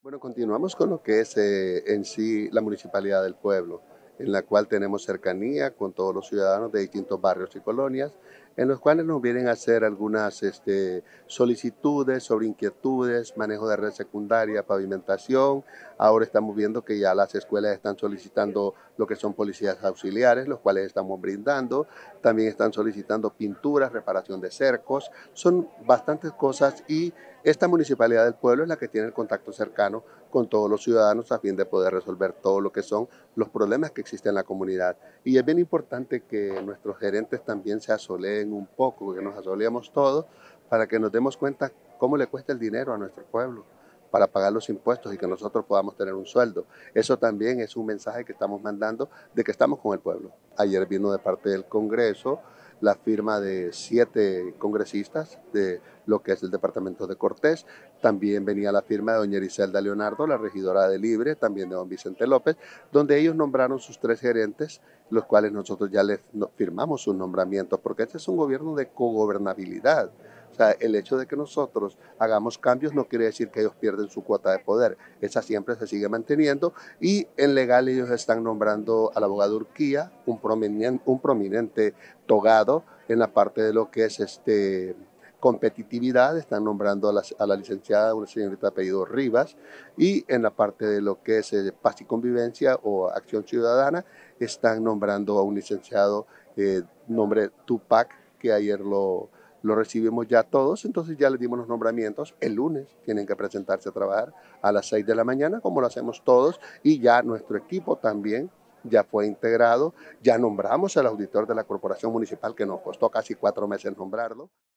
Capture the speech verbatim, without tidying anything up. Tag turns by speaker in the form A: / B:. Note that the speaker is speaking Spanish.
A: Bueno, continuamos con lo que es eh, en sí la municipalidad del pueblo, en la cual tenemos cercanía con todos los ciudadanos de distintos barrios y colonias, en los cuales nos vienen a hacer algunas este, solicitudes sobre inquietudes, manejo de red secundaria, pavimentación. Ahora estamos viendo que ya las escuelas están solicitando lo que son policías auxiliares, los cuales estamos brindando. También están solicitando pinturas, reparación de cercos. Son bastantes cosas y esta municipalidad del pueblo es la que tiene el contacto cercano con todos los ciudadanos a fin de poder resolver todo lo que son los problemas que existen en la comunidad. Y es bien importante que nuestros gerentes también se asoleen un poco, que nos asoleemos todos, para que nos demos cuenta cómo le cuesta el dinero a nuestro pueblo para pagar los impuestos y que nosotros podamos tener un sueldo. Eso también es un mensaje que estamos mandando de que estamos con el pueblo. Ayer vino de parte del Congreso la firma de siete congresistas de lo que es el departamento de Cortés. También venía la firma de doña Ericelda Leonardo, la regidora de Libre, también de don Vicente López, donde ellos nombraron sus tres gerentes, los cuales nosotros ya les firmamos sus nombramientos, porque este es un gobierno de cogobernabilidad. O sea, el hecho de que nosotros hagamos cambios no quiere decir que ellos pierden su cuota de poder. Esa siempre se sigue manteniendo y en legal ellos están nombrando al abogado Urquía, un prominente, un prominente togado en la parte de lo que es este competitividad, están nombrando a la, a la licenciada, una señorita de apellido Rivas, y en la parte de lo que es eh, paz y convivencia o acción ciudadana, están nombrando a un licenciado eh, nombre Tupac, que ayer lo, lo recibimos ya todos, entonces ya les dimos los nombramientos. El lunes tienen que presentarse a trabajar a las seis de la mañana, como lo hacemos todos, y ya nuestro equipo también ya fue integrado, ya nombramos al auditor de la corporación municipal, que nos costó casi cuatro meses nombrarlo.